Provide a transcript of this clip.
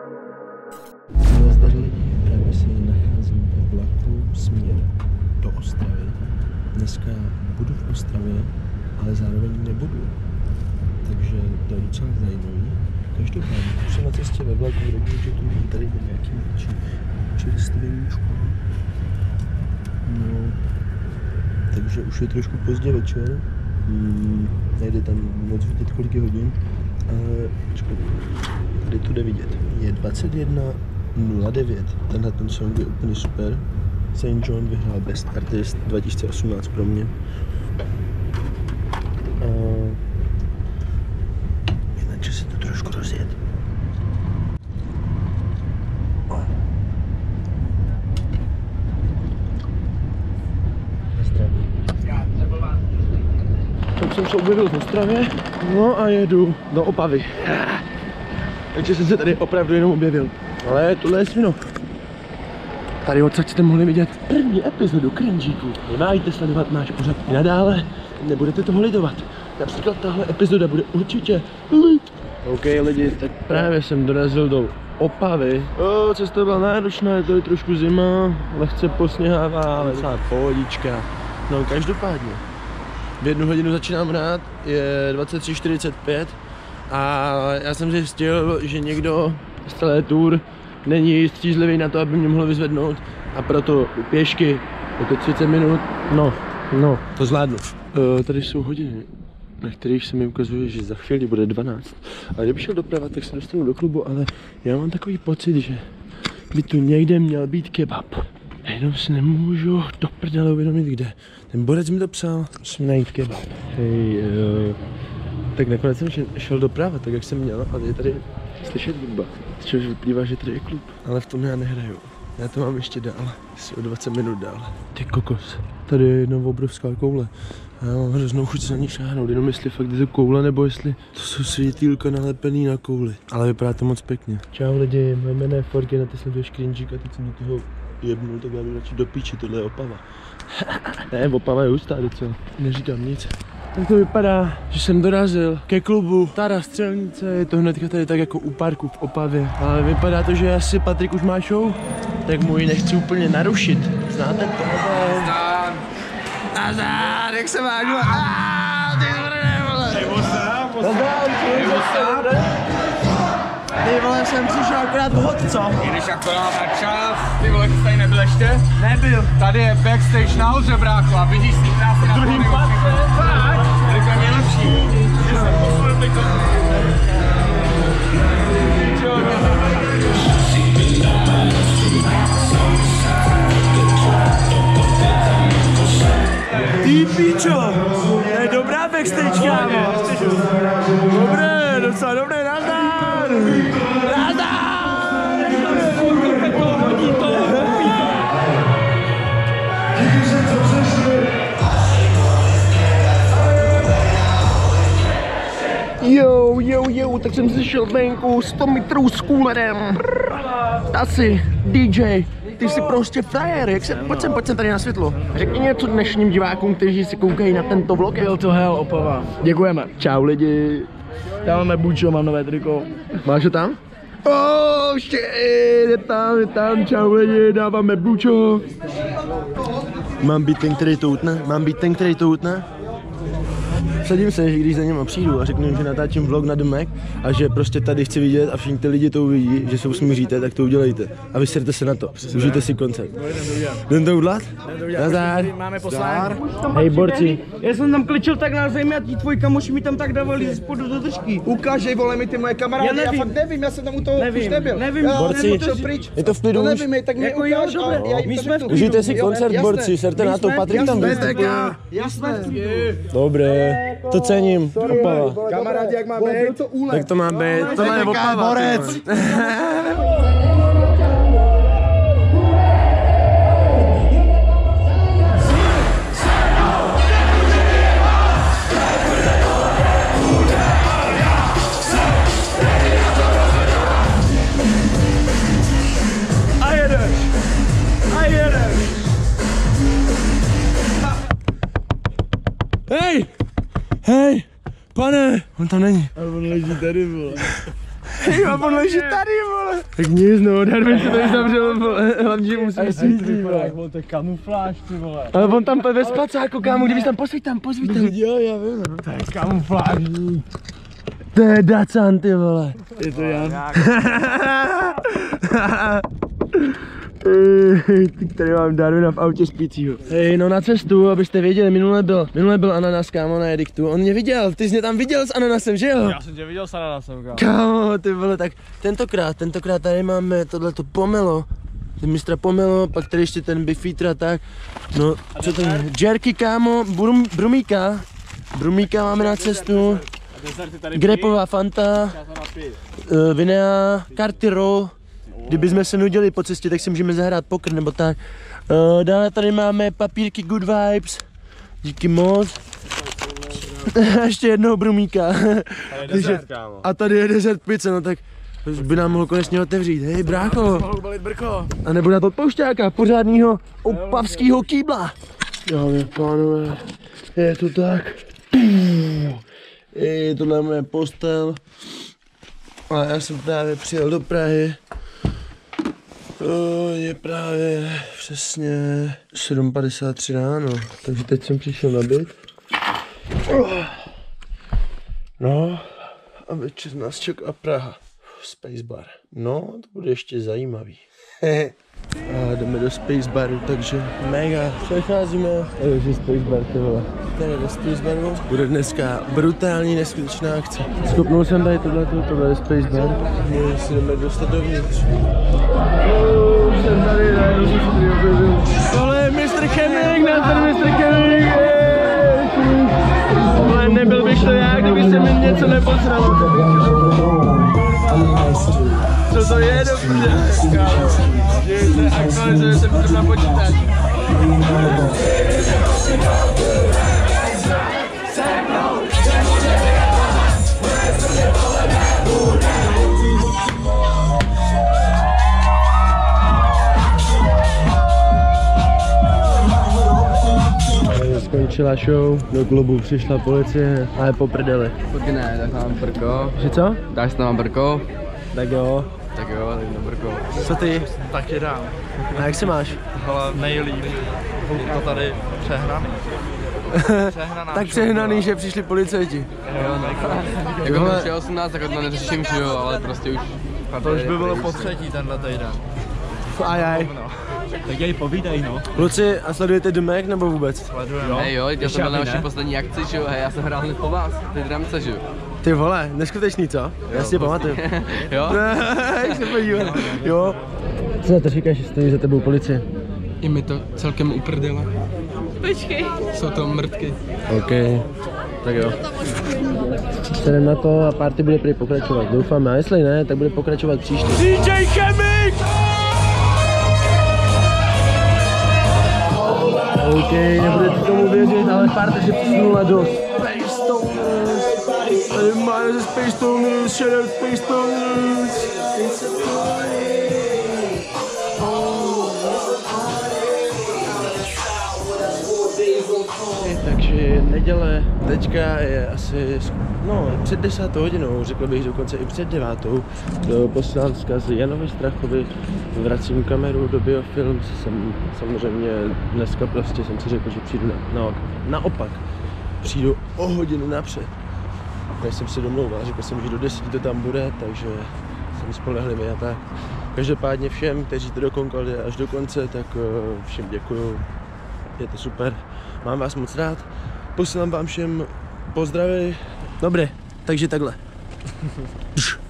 Nazdar lidi, právě se nacházím ve vlaku směr do Ostravy. Dneska budu v Ostravě, ale zároveň nebudu. Takže to je docela zajímavý. Každopádně, už jsem na cestě ve vlaku, vidím, že tu tady jde nějaký čerstvěníčku. No, takže už je trošku pozdě večer. Nejde tam moc vidět, kolik je hodin. Ale počkej, tady to jde vidět. Je 21:09. Tenhle ten song je úplně super. St. John vyhrál Best Artist 2018 pro mě. Jinak se to trošku rozjet. Tak jsem se objevil v Ostravě, no a jedu do Opavy. Takže jsem se tady opravdu jenom objevil. Ale tohle je Svinov. Tady odsaď jste mohli vidět první epizodu Cringíku. Neváhejte sledovat náš pořad i nadále, nebudete toho lidovat. Například tahle epizoda bude určitě lit. OK lidi, tak právě jsem dorazil do Opavy. Cesta byla náročná, je tady trošku zima, lehce posněhává, ale docela pohodička. No každopádně. V 1 hodinu začínám hrát, je 23:45 a já jsem zjistil, že někdo z celé tour není střízlivý na to, aby mě mohl vyzvednout a proto pěšky, je to 30 minut, no, to zvládnu. Tady jsou hodiny, na kterých se mi ukazuje, že za chvíli bude 12. A kdyby šel doprava, tak se dostanu do klubu, ale já mám takový pocit, že by tu někde měl být kebab. A jenom si nemůžu do prdele uvědomit, kde. Ten borec mi to psal, musím najít kebab. Hej, tak nakonec jsem šel doprava, tak jak jsem měl, ale je tady slyšet hudba. Z čehož vyplývá, že tady je klub. Ale v tom já nehraju. Já to mám ještě dál, asi o 20 minut dál. Ty kokos, tady je jedna obrovská koule. A já mám hroznou chuť se na ní šáhnout, jenom jestli fakt je to koule, nebo jestli to jsou světýlka nalepený na kouli. Ale vypadá to moc pěkně. Čau lidi, moje jméno je Forky, na ty sleduješ Cringík a teď jsem do toho jebnu, tak já jdu radši do píči, tohle je Opava. Ne, Opava je hustá docela, neříkám nic. Tak to vypadá, že jsem dorazil ke klubu Stará Střelnice, je to hnedka tady tak jako u parku v Opavě. Ale vypadá to, že asi Patrik už má show, tak mu ji nechci úplně narušit. Znáte to? Nazdar, jak se máš? Ty vole, jsem přišel akorát vhod, co? Jdeš akorát na čas, ty vole, ty tady nebyl ještě? Nebyl. Tady je backstage nahoře, brácho, a vidíš si krásně na druhým patře. Fakt? Tady to je nejlepší. Že jsem poslal by to. Ty pičo, to je dobrá backstage, kámo. Dobré, docela dobré, nazdar. Nazdar. Jo, tak jsem si šel venku 100 metrů s coolerem. Tasi, DJ. Ty jsi prostě frajer, jak se, pojď sem tady na světlo. Řekni něco dnešním divákům, kteří si koukají na tento vlog. Byl to hell, Opava. Děkujeme. Čau lidi. Tam máme bučo, mám nové triko. Máš ho tam? Oh shit, je tam, čau lidi, dáváme bučo. Mám být ten, který to utne? Vsadím se, že když za něma přijdu a řeknu jim, že natáčím vlog na domek a že prostě tady chci vidět a všichni ty lidi to uvidí, že se usmíříte, tak to udělejte. A vyserte se na to, užijte si koncert. Jdem to udělat? Nazdar. Máme poslání. Hej borci. Já jsem tam kličil tak na zemi a ti tvoji kamoši mi tam tak dávali spodu do držky. Ukážej, vole, mi ty moje kamarády, já fakt nevím, já jsem tam u toho už nebyl. Nevím, borci, je to v klidu už? Nevím, tak mě ukáž, ale my jsme v klidu. Užijte si koncert, borci, serte na to, Patrik tam vystupuje. Jasné. Dobré, to cením, Opava. Kamarádi, jak má být? Tak to má být, tohle je Opava. Borec. Hej! Hej! Pane! On tam není. Ale on leží tady, vole. Jo, on leží tady, vole. Tak nic, no, Darwin se tady zavřel, vole. Hlavně, že musíme svítit, vole. To je kamufláž, ty vole. Ale on tam ve spacáku, kámo, kdybys tam pozvít tam. Jo, já vím, no. To je kamufláž. To je Dacan, ty vole. Je to Jan. Ty, tady mám Darwina v autě spícího. Hej, no na cestu, abyste věděli, minule byl ananas, kámo, na Ediktu. On mě viděl, ty jsi mě tam viděl s ananasem, že jo? Já jsem tě viděl s ananasem, kámo. Kámo, ty vole, tak tentokrát tady máme tohleto pomelo. Ten mistra pomelo, pak tady ještě ten bifítra, tak. No, co to je? Jerky, kámo, brumíka máme na cestu. Grepová Fanta, Vinea, Karty Roll. Kdybychom se nudili po cestě, tak si můžeme zahrát poker nebo tak. Dále tady máme papírky Good Vibes. Díky moc. Ještě jednou brumíka. A tady je dezert pizza, no tak by nám mohl konečně otevřít. Hej brácho. A nebo na to poušťáka, pořádnýho opavskýho kýbla. Dámy a pánové, je to tak. Tohle je moje postel. A já jsem právě přijel do Prahy. To je právě přesně 7:53 ráno, takže teď jsem přišel na byt. No a večer nás čeká Praha. Space Bar. No, to bude ještě zajímavý. A jdeme do Space Baru, takže mega. Přecházíme. Takže Space Bar, ty vole. Tady do Space Baru bude dneska brutální, neskutečná akce. Skopnul jsem tady tohle je Space Bar. My si jdeme dostat dovnitř. Jsem tady, najednou jsem se tady objevil. Tohle je Mr. Chemik, nazdar Mr. Chemik. Ale nebyl bych to já, kdyby se mi něco nepozralo. Co to je, dobře? Že se aktualizuje, jsem to na počítač. Skončila show, do klubu přišla policie, ale po prdeli. Taky ne, tak mám brko. Že co? Dáš tam mám brko? Tak jo. Tak jo, tak na brko. Co ty? Taky dám. A jak se máš? Hele, nejlíp. To tady přehraný. Tak přehnaný, že přišli policajti. Jo, no. Jako když je 18, tak to neřeším, že jo, ale prostě už... To už by bylo po třetí tenhle týden. Ajaj. Tak jej povídej, no. Kluci, a sledujete Domek nebo vůbec? Sledujeme. Hej jo, já jsem byl na vaší poslední akci, že jo, hej, já jsem hrál hned po vás, ty dramce, že jo. Ty vole, neskutečný, co? Já si tě pamatuju. Jo? Jak se podívat. Jo. Co na to říkáš, že stojí za tebou policie? I mi to celkem uprdila. Počkej. Jsou to mrtky. OK, tak jo. Jdem na to a party bude prý pokračovat, doufám, a jestli ne, tak bude pokračovat příště. DJ Chemik! OK, nebudete tomu věřit, ale party se přesunula do Space Stoners. Tady máme ze Space Stoners, shoutout Space Stoners. Takže neděle, teďka je asi před 10. hodinou, řekl bych dokonce i před 9. Posílám vzkaz Janovi Strachovi, vracím kameru do Biofilm, jsem samozřejmě dneska prostě jsem si řekl, že přijdu naopak, přijdu o hodinu napřed. Já jsem si domlouval, řekl jsem, že do 10 to tam bude, takže jsem spolehlivý a tak. Každopádně všem, kteří to dokoukali až do konce, tak všem děkuju, je to super. Mám vás moc rád, posílám vám všem pozdravy. Dobré, takže takhle.